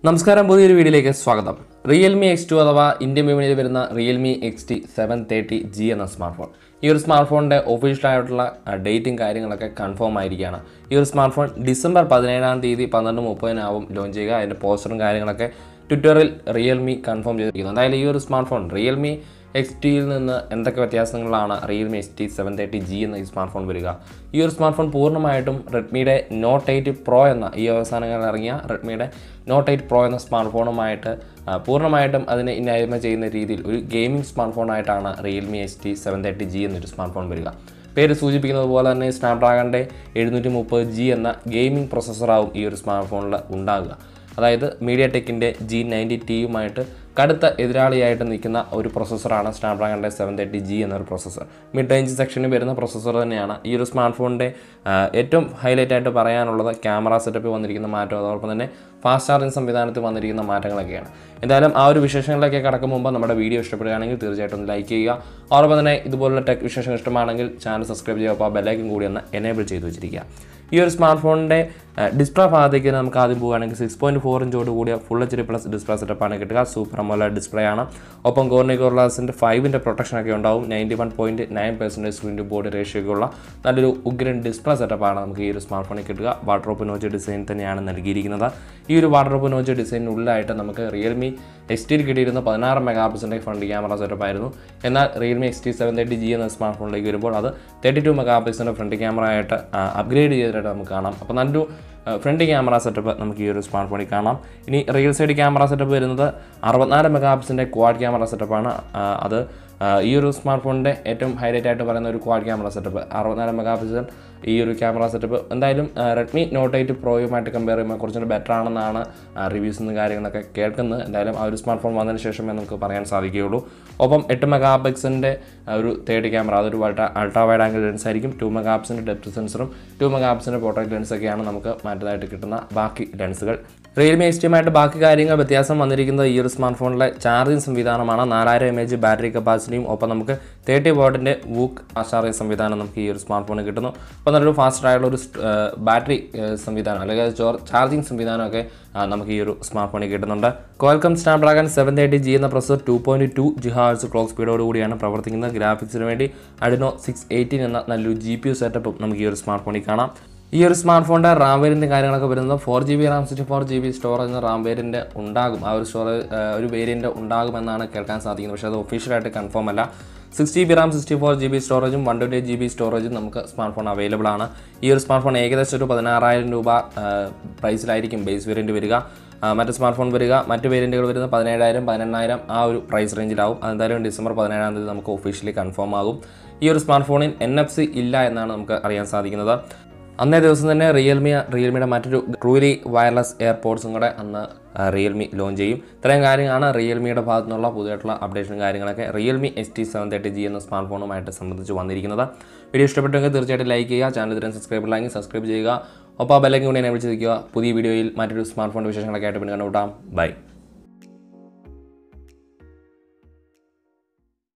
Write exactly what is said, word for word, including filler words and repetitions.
നമസ്കാരം, പുതിയൊരു വീഡിയോയിലേക്ക് സ്വാഗതം. റിയൽമി എക്സ് ടു അഥവാ ഇന്ത്യൻ വിപണിയിൽ വരുന്ന Realme X T seven thirty G എന്ന സ്മാർട്ട് ഫോൺ. ഈ ഒരു സ്മാർട്ട് ഫോണിൻ്റെ ഒഫീഷ്യലായിട്ടുള്ള ഡേറ്റും കാര്യങ്ങളൊക്കെ കൺഫേം ആയിരിക്കുകയാണ്. ഈ ഒരു സ്മാർട്ട് ഫോൺ ഡിസംബർ പതിനേഴാം തീയതി പന്ത്രണ്ട് മുപ്പതിനാവും ലോഞ്ച് ചെയ്യുക. അതിൻ്റെ പോസ്റ്ററും കാര്യങ്ങളൊക്കെ ട്വിറ്ററിൽ റിയൽമി കൺഫേം ചെയ്തിരിക്കുന്നത്. എന്തായാലും ഈ ഒരു സ്മാർട്ട് ഫോൺ റിയൽമി എക്സ് ടിയിൽ നിന്ന് എന്തൊക്കെ വ്യത്യാസങ്ങളാണ് Realme X T seven thirty G എന്ന ഈ സ്മാർട്ട് ഫോൺ വരിക. ഈ ഒരു സ്മാർട്ട് ഫോൺ പൂർണ്ണമായിട്ടും റെഡ്മിയുടെ നോട്ട് എയ്റ്റ് പ്രോ എന്ന ഈ അവസാനങ്ങളിൽ ഇറങ്ങിയ റെഡ്മിയുടെ നോട്ട് എയ്റ്റ് പ്രോ എന്ന സ്മാർട്ട് ഫോണുമായിട്ട് പൂർണ്ണമായിട്ടും അതിനെ ഇന്നായ്മ ചെയ്യുന്ന രീതിയിൽ ഒരു ഗെയിമിംഗ് സ്മാർട്ട് ഫോണായിട്ടാണ് Realme X T seven thirty G എന്നൊരു സ്മാർട്ട് ഫോൺ വരിക. പേര് സൂചിപ്പിക്കുന്നത് പോലെ തന്നെ സ്നാപ്ഡ്രാഗണിൻ്റെ എഴുന്നൂറ്റി മുപ്പത് ജി എന്ന ഗെയിമിംഗ് പ്രൊസസ്സറാവും ഈ ഒരു സ്മാർട്ട് ഫോണിൽ ഉണ്ടാകുക. അതായത് മീഡിയ ടെക്കിൻ്റെ ജി നയൻറ്റി ടിയുമായിട്ട് കടുത്ത എതിരാളിയായിട്ട് നിൽക്കുന്ന ഒരു പ്രൊസസ്സറാണ് സ്നാപ്ഡ്രാഗണിൻ്റെ സെവൻ തേർട്ടി ജി എന്നൊരു പ്രൊസസ്സർ. മിഡ് റേഞ്ച് സെക്ഷനിൽ വരുന്ന പ്രൊസസ്സർ തന്നെയാണ്. ഈ ഒരു സ്മാർട്ട് ഫോണിൻ്റെ ഏറ്റവും ഹൈലൈറ്റ് ആയിട്ട് പറയാനുള്ളത് ക്യാമറ സെറ്റപ്പിൽ വന്നിരിക്കുന്ന മാറ്റം, അതോടൊപ്പം തന്നെ ഫാസ്റ്റ് ചാർജിങ് സംവിധാനത്തിൽ വന്നിരിക്കുന്ന മാറ്റങ്ങളൊക്കെയാണ്. എന്തായാലും ആ ഒരു വിശേഷങ്ങളിലേക്ക് കടക്കും മുമ്പ് നമ്മുടെ വീഡിയോ ഇഷ്ടപ്പെടുകയാണെങ്കിൽ തീർച്ചയായിട്ടും ലൈക്ക് ചെയ്യുക. അതോടൊപ്പം തന്നെ ഇതുപോലുള്ള ടെക് വിശേഷങ്ങൾ ഇഷ്ടമാണെങ്കിൽ ചാനൽ സബ്സ്ക്രൈബ് ചെയ്യുക. അപ്പോൾ ആ ബെല്ലൈക്കൻ കൂടി ഒന്ന് എനേബിൾ ചെയ്ത് വെച്ചിരിക്കുക. ഈ ഒരു സ്മാർട്ട് ഫോണിൻ്റെ ഡിസ്പ്ലേ ഭാഗത്തേക്ക് നമുക്ക് ആദ്യം പോകുകയാണെങ്കിൽ സിക്സ് പോയിൻറ്റ് ഫോർ ഇഞ്ചോട് കൂടിയ full H D plus display സെറ്റപ്പാണ് കിട്ടുക. സൂപ്പർ അമോലെഡ് ഡിസ്പ്ലേ ആണ്. ഒപ്പം കോർണിംഗ് ഗോറില്ലാസിൻ്റെ ഫൈവിൻ്റെ പ്രൊട്ടക്ഷനൊക്കെ ഉണ്ടാവും. Ninety one point nine percentage screen to body റേഷ്യോയ്ക്കുള്ള നല്ലൊരു ഉഗ്രൻ ഡിസ്പ്ലേ സെറ്റപ്പാണ് നമുക്ക് ഈ ഒരു സ്മാർട്ട് ഫോണിൽ കിട്ടുക. വാട്ടർപ്രൂഫ് നോച്ച് ഡിസൈൻ തന്നെയാണ് നൽകിയിരിക്കുന്നത്. ഈ ഒരു വാട്ടർപ്രൂഫ് നോച്ച് ഡിസൈനുള്ളിലായിട്ട് നമുക്ക് റിയൽമി എക്സ് ടിയിൽ കിട്ടിയിരുന്ന പതിനാറ് മെഗാ പിക്സലിൻ്റെ ഫ്രണ്ട് ക്യാമറ സെറ്റപ്പായിരുന്നു. എന്നാൽ Realme X T seven thirty G എന്ന സ്മാർട്ട് ഫോണിലേക്ക് വരുമ്പോൾ അത് തേർട്ടി ടു മെഗാ പിക്സലിൻ്റെ ഫ്രണ്ട് ക്യാമറ ആയിട്ട് അപ്ഗ്രേഡ് ചെയ്തിട്ട് നമുക്ക് കാണാം. അപ്പോൾ നല്ലൊരു ഫ്രണ്ട് ക്യാമറ സെറ്റപ്പ് നമുക്ക് ഈ ഒരു സ്മാർട്ട് ഫോണിൽ കാണാം. ഇനി റിയൽ സൈഡ് ക്യാമറ സെറ്റപ്പ് വരുന്നത് അറുപത്തിനാല് മെഗാ പിക്സലിൻ്റെ ക്വാഡ് ക്യാമറ സെറ്റപ്പാണ്. അത് ഈ ഒരു സ്മാർട്ട് ഫോണിൻ്റെ ഏറ്റവും ഹൈലൈറ്റ് ആയിട്ട് പറയുന്ന ഒരു ക്വാഡ് ക്യാമറ സെറ്റപ്പ് അറുപത്തിനാല് മെഗാ പിക്സൽ ഈ ഒരു ക്യാമറ സെറ്റപ്പ് എന്തായാലും റെഡ്മി നോട്ട് എയ്റ്റ് പ്രോയുമായിട്ട് കമ്പയർ ചെയ്യുമ്പോൾ കുറച്ചുകൂടി ബെറ്റർ ആണെന്നാണ് റിവ്യൂസും കാര്യങ്ങളൊക്കെ കേൾക്കുന്നത്. എന്തായാലും ആ ഒരു സ്മാർട്ട് ഫോൺ വന്നതിന് ശേഷമേ നമുക്ക് പറയാൻ സാധിക്കുകയുള്ളൂ. ഒപ്പം എട്ട് മെഗാ പിക്സലിൻ്റെ ഒരു തേർഡ് ക്യാമറ, അതൊരു വളരെ അൾട്രാ വൈഡ് ആംഗിൾ ലെൻസ് ആയിരിക്കും. ടു മെഗാ പിക്സലിൻ്റെ ഡെപ്ത് സെൻസറും ടു മെഗാ പിക്സലിൻ്റെ പോർട്രേറ്റ് ലെൻസൊക്കെയാണ് നമുക്ക് മാറ്റതായിട്ട് കിട്ടുന്ന ബാക്കി ലെൻസുകൾ. റിയൽമി എക്സ് ടിയുമായിട്ട് ബാക്കി കാര്യങ്ങൾ വ്യത്യാസം വന്നിരിക്കുന്നത് ഈ ഒരു സ്മാർട്ട് ഫോണിലെ ചാർജിങ് സംവിധാനമാണ്. നാലായിരം എം എച്ച് ബാറ്ററി കപ്പാസിറ്റിയും ഒപ്പം നമുക്ക് തേർട്ടി വാട്ടിൻ്റെ വൂക്ക് ചാർജിങ് സംവിധാനം നമുക്ക് ഈ ഒരു സ്മാർട്ട് ഫോണിൽ കിട്ടുന്നു. അപ്പോൾ നല്ലൊരു ഫാസ്റ്റ് ആയിട്ടുള്ള ഒരു ബാറ്ററി സംവിധാനം അല്ലെങ്കിൽ ചാർജിങ് സംവിധാനമൊക്കെ നമുക്ക് ഈ ഒരു സ്മാർട്ട് ഫോണിൽ കിട്ടുന്നുണ്ട്. Qualcomm Snapdragon seven thirty G എന്ന processor two point two G hertz clock സ്പീഡോട് കൂടിയാണ് പ്രവർത്തിക്കുന്നത്. ഗ്രാഫിക്സിന് വേണ്ടി അഡിനോ സിക്സ് എയ്റ്റീൻ എന്ന നല്ലൊരു ജി പി യു സെറ്റപ്പും നമുക്ക് ഈ ഒരു സ്മാർട്ട് ഫോണിൽ കാണാം. ഈ ഒരു സ്മാർട്ട് ഫോണിൻ്റെ റാം വേരിയൻ്റ് കാര്യങ്ങളൊക്കെ വരുന്നത് four G B RAM sixty four G B storage എന്ന റാം വേരിയൻ്റ് ഉണ്ടാകും. ആ ഒരു സ്റ്റോറേജ് ഒരു വേരിയൻ്റ് ഉണ്ടാകുമെന്നാണ് കേൾക്കാൻ സാധിക്കുന്നത്. പക്ഷേ അത് ഒഫീഷ്യലായിട്ട് കൺഫേം അല്ല. Six G B RAM sixty four G B സ്റ്റോറേജും one twenty eight G B സ്റ്റോറേജും നമുക്ക് സ്മാർട്ട് ഫോൺ അവൈലബിൾ ആണ്. ഈ ഒരു സ്മാർട്ട് ഫോൺ ഏകദേശം ഒരു പതിനാറായിരം രൂപ പ്രൈസിലായിരിക്കും ബേസ് വേരിയൻറ്റ് വരിക. മറ്റ് സ്മാർട്ട് ഫോൺ വരിക മറ്റ് വേരിയൻറ്റുകൾ വരുന്നത് പതിനേഴായിരം പതിനെണ്ണായിരം ആ ഒരു പ്രൈസ് റേഞ്ചിലാവും. അതെന്തായാലും ഡിസംബർ പതിനേഴാം തീയതി നമുക്ക് ഒഫീഷ്യലി കൺഫേം ആകും. ഈ ഒരു സ്മാർട്ട് ഫോണിൽ എൻ എഫ് സി ഇല്ല എന്നാണ് നമുക്ക് അറിയാൻ സാധിക്കുന്നത്. അന്നേ ദിവസം തന്നെ റിയൽമി റിയൽമിയുടെ മറ്റൊരു ട്രൂലി വയർലെസ് എയർപോഡ്സും കൂടെ അന്ന് റിയൽമി ലോഞ്ച് ചെയ്യും. ഇത്രയും കാര്യങ്ങളാണ് റിയൽമിയുടെ ഭാഗത്തു നിന്നുള്ള പുതിയതായിട്ടുള്ള അപ്ഡേഷനും കാര്യങ്ങളൊക്കെ Realme X T seven thirty G എന്ന സ്മാർട്ട് ഫോണുമായിട്ട് സംബന്ധിച്ച് വന്നിരിക്കുന്നത്. വീഡിയോ ഇഷ്ടപ്പെട്ടെങ്കിൽ തീർച്ചയായിട്ടും ലൈക്ക് ചെയ്യുക. ചാനൽ ഇത്രയും സബ്സ്ക്രൈബ് ഇല്ലെങ്കിൽ സബ്സ്ക്രൈബ് ചെയ്യുക. ഒപ്പം ആ ബെല്ലൈക്കൻ കൂടി എനേബിൾ ചെയ്തിരിക്കുക. പുതിയ വീഡിയോയിൽ മറ്റൊരു സ്മാർട്ട് ഫോൺ വിശേഷങ്ങളൊക്കെ ആയിട്ട് പിന്നെ കണ്ടുമുട്ടാം. ബൈ.